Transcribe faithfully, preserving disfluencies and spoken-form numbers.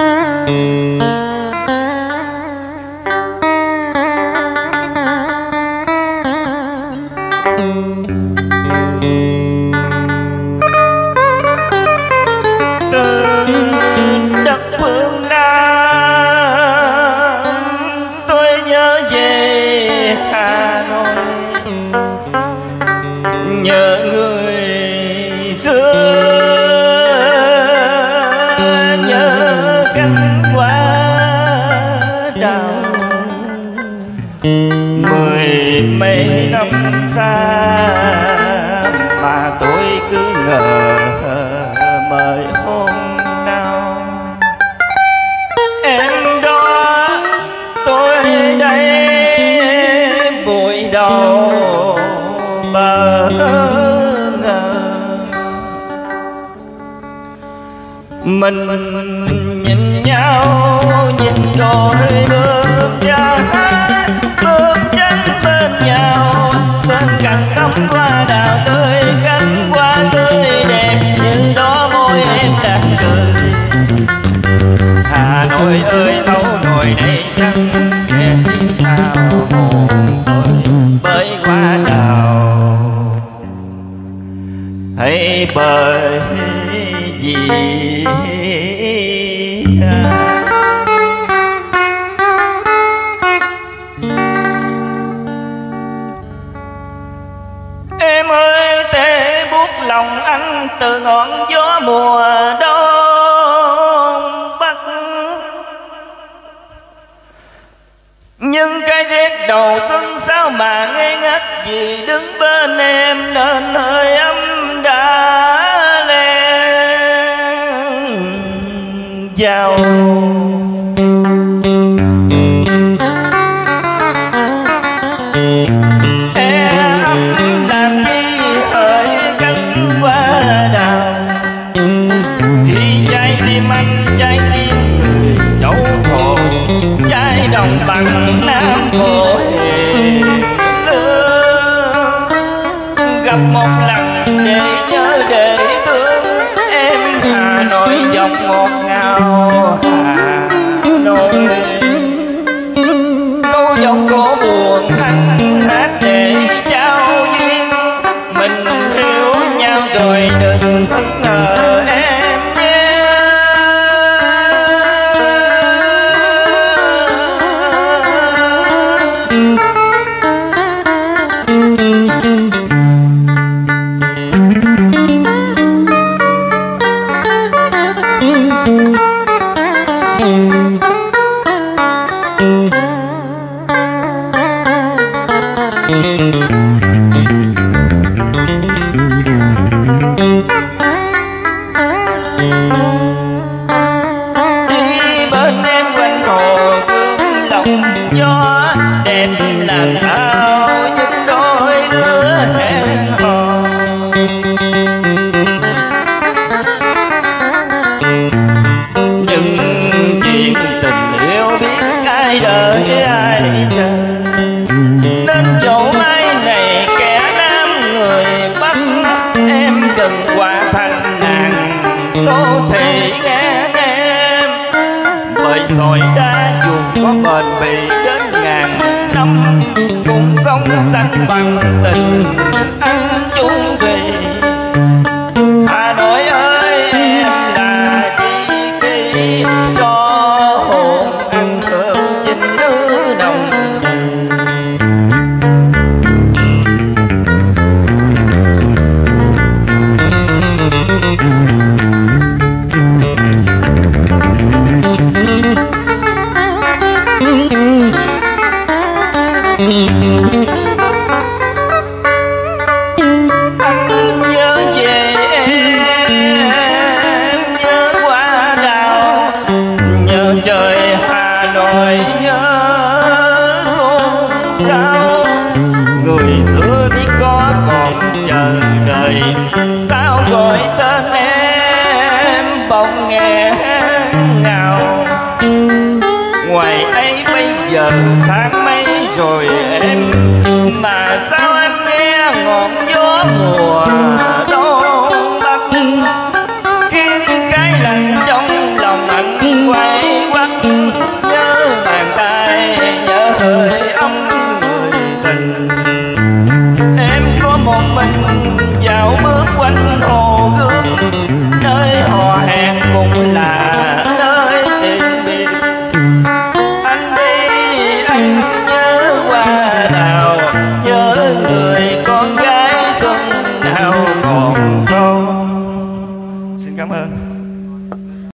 mấy năm xa mà tôi cứ ngờ mời hôm nào em đó tôi đây vội đầu bờ ngờ mình nhìn nhau nhìn rồi bơm cha bơm trắng bên nhau bên cạnh cắm hoa đào tươi cánh hoa tươi đẹp như đó môi em đang cười. Hà Nội ơi thấu nồi đây trắng nghe xin sao hồn tôi bơi qua đào hay bởi vì em ơi tê buốt lòng anh từ ngọn gió mùa đông bắc, nhưng cái rét đầu xuân sao mà ngây ngất vì đứng bên em nên hơi ấm đã len vào. Đồng bằng Nam Bộ gặp một lần để nhớ để thương em Hà Nội dòng ngọt ngào Hà Nội câu giọng cổ buồn anh hát để trao duyên mình hiểu nhau rồi đừng bất ngờ em. Đi bên em quanh hồ gương lòng gió đẹp làm sao những đôi lứa hẹn hò, nhưng chuyện tình yêu biết ai đợi ai chờ nên chỗ mai này kẻ nam người Bắc em đừng qua thành nàng Tô Thị nghe em bởi sỏi đá dù có bền bỉ đến ngàn năm cũng không sánh bằng tình anh chung vì. Hà Nội ơi em là chi kỷ cho hồn anh thơm chinh nữ đồng. Anh nhớ về em, nhớ hoa đào, nhớ trời Hà Nội, nhớ xôn xao. Người xưa biết có còn chờ đợi, sao gọi tên em bỗng nghe ngào. Ngoài ấy bây giờ tháng mấy rồi em, mà sao anh nghe ngọn gió mùa đông bắc khiến cái lạnh trong lòng anh quay Em có một mình dạo bước quanh hồ Gươm, nơi hò hẹn cũng là nơi tìm biệt. Anh đi anh nhớ hoa đào, nhớ người